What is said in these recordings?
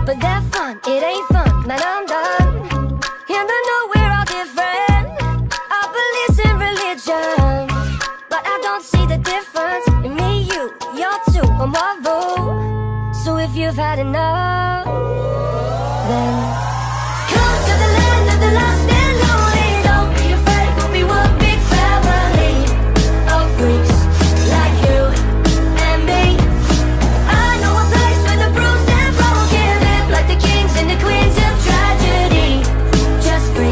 but that fun, it ain't fun, man, I'm done. And I know we're all different, our beliefs and religion, but I don't see the difference in me, you, you're two, or Marvel. So if you've had enough, then come to the land of the lost and lonely. Don't be afraid, we'll be one big family of freaks like you and me. I know a place where the bruised and broken live like the kings and the queens of tragedy. Just free.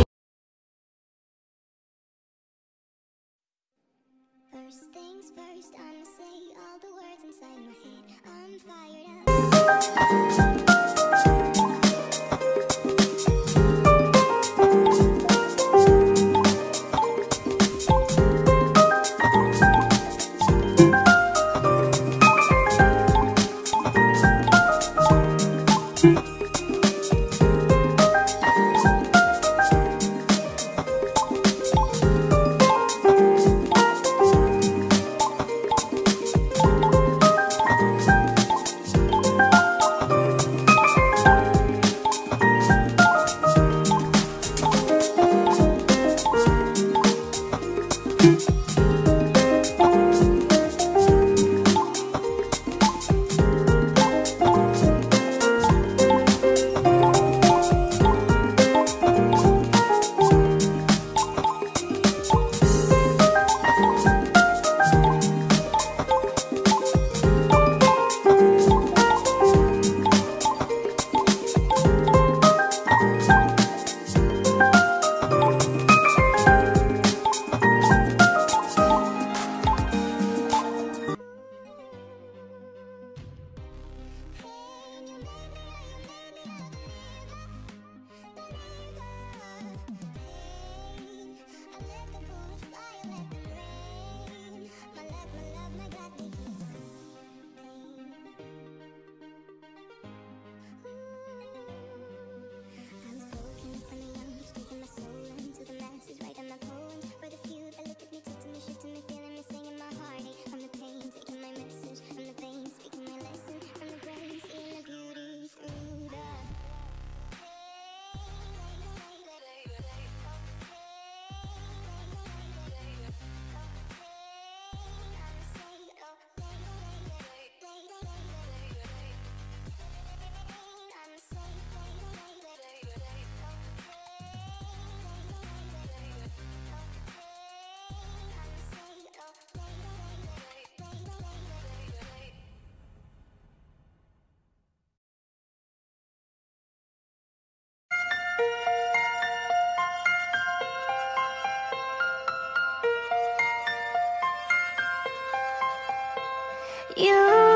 First things first, I'ma say all the words inside my head. I'm fired up. You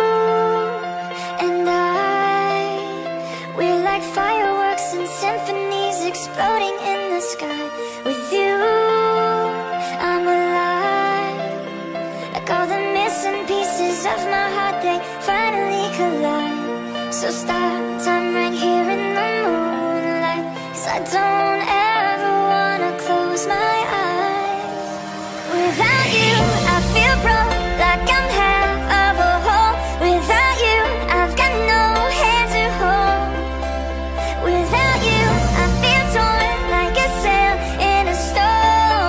and I, we're like fireworks and symphonies exploding in the sky. With you, I'm alive. Like all the missing pieces of my heart, they finally collide. So stop time right here in the moonlight, 'cause I don't ever wanna close my eyes. Without you, I feel broke, like I'm half of a whole. Without you, I've got no hand to hold. Without you, I feel torn like a sail in a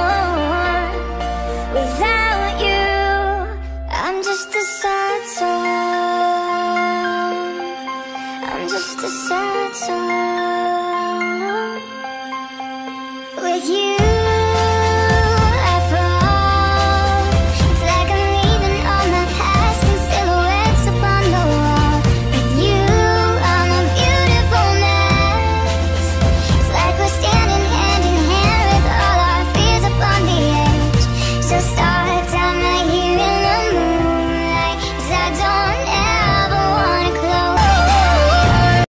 storm. Without you, I'm just a sad soul.